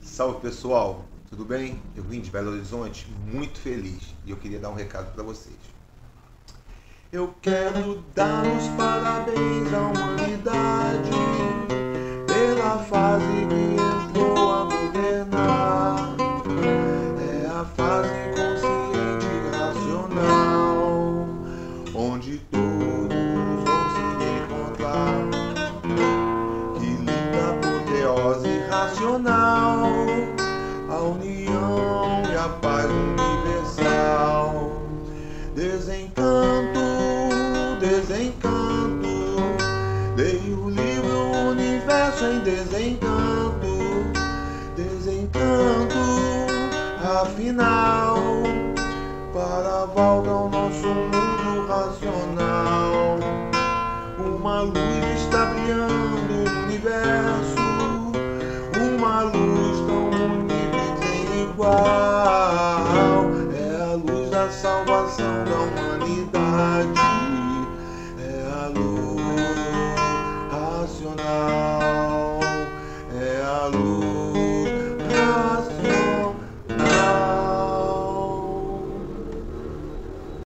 Salve pessoal, tudo bem? Eu vim de Belo Horizonte muito feliz e eu queria dar um recado para vocês. Eu quero dar os parabéns à humanidade pela fase que entrou a governar. É a fase consciente e racional, onde todos vão se encontrar. Que linda apoteose racional, a união e a paz universal. Desencanto, desencanto, leio o livro Universo em Desencanto. Desencanto, afinal, para a volta ao nosso mundo racional. Uma luz está brilhando no universo, uma luz tão única e sem igual. É a luz da salvação